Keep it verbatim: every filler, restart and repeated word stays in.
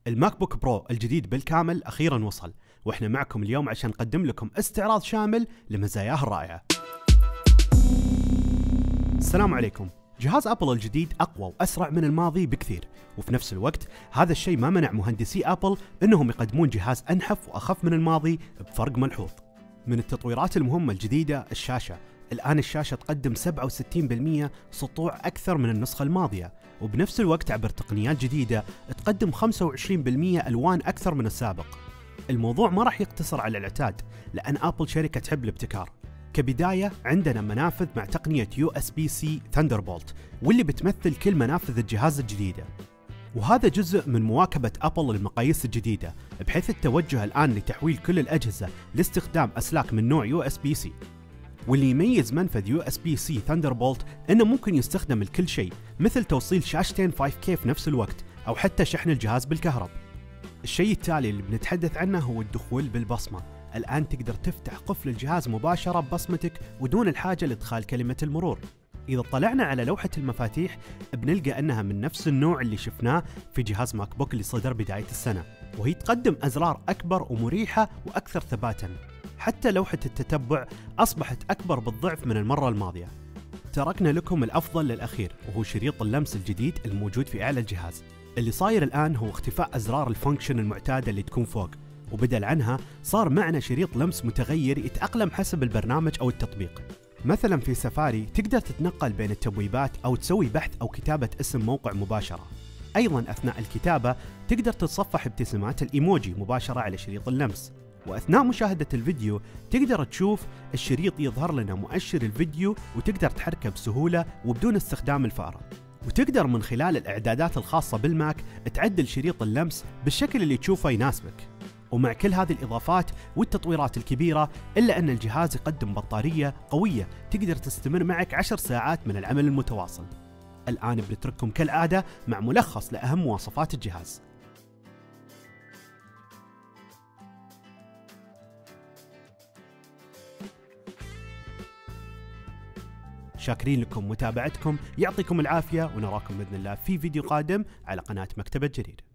الماك بوك برو الجديد بالكامل أخيرا وصل، وإحنا معكم اليوم عشان نقدم لكم استعراض شامل لمزاياه الرائعة. السلام عليكم. جهاز أبل الجديد أقوى وأسرع من الماضي بكثير، وفي نفس الوقت هذا الشيء ما منع مهندسي أبل أنهم يقدمون جهاز أنحف وأخف من الماضي بفرق ملحوظ. من التطويرات المهمة الجديدة الشاشة. الآن الشاشة تقدم سبعة وستين بالمئة سطوع أكثر من النسخة الماضية، وبنفس الوقت عبر تقنيات جديدة تقدم خمسة وعشرين بالمئة ألوان أكثر من السابق. الموضوع ما راح يقتصر على العتاد، لأن أبل شركة تحب الابتكار. كبداية عندنا منافذ مع تقنية يو إس بي سي ثاندربولت، واللي بتمثل كل منافذ الجهاز الجديدة. وهذا جزء من مواكبة أبل للمقاييس الجديدة، بحيث التوجه الآن لتحويل كل الأجهزة لاستخدام أسلاك من نوع يو إس بي سي. واللي يميز منفذ يو إس بي سي ثاندربولت إنه ممكن يستخدم لكل شيء، مثل توصيل شاشتين فايف كيه في نفس الوقت، أو حتى شحن الجهاز بالكهرب. الشيء التالي اللي بنتحدث عنه هو الدخول بالبصمة. الآن تقدر تفتح قفل الجهاز مباشرة ببصمتك ودون الحاجة لإدخال كلمة المرور. إذا طلعنا على لوحة المفاتيح بنلقى أنها من نفس النوع اللي شفناه في جهاز ماك بوك اللي صدر بداية السنة، وهي تقدم أزرار أكبر ومريحة وأكثر ثباتاً. حتى لوحة التتبع أصبحت أكبر بالضعف من المرة الماضية. تركنا لكم الأفضل للأخير، وهو شريط اللمس الجديد الموجود في أعلى الجهاز. اللي صاير الآن هو اختفاء أزرار الفانكشن المعتادة اللي تكون فوق، وبدل عنها صار معنا شريط لمس متغير يتأقلم حسب البرنامج أو التطبيق. مثلا في سفاري تقدر تتنقل بين التبويبات أو تسوي بحث أو كتابة اسم موقع مباشرة. أيضا أثناء الكتابة تقدر تتصفح ابتسامات الإيموجي مباشرة على شريط اللمس. وأثناء مشاهدة الفيديو تقدر تشوف الشريط يظهر لنا مؤشر الفيديو، وتقدر تحركه بسهولة وبدون استخدام الفأرة. وتقدر من خلال الإعدادات الخاصة بالماك تعدل شريط اللمس بالشكل اللي تشوفه يناسبك. ومع كل هذه الإضافات والتطويرات الكبيرة، إلا أن الجهاز يقدم بطارية قوية تقدر تستمر معك عشر ساعات من العمل المتواصل. الآن بنترككم كالعادة مع ملخص لأهم مواصفات الجهاز. شاكرين لكم متابعتكم، يعطيكم العافية، ونراكم بإذن الله في فيديو قادم على قناة مكتبة جرير.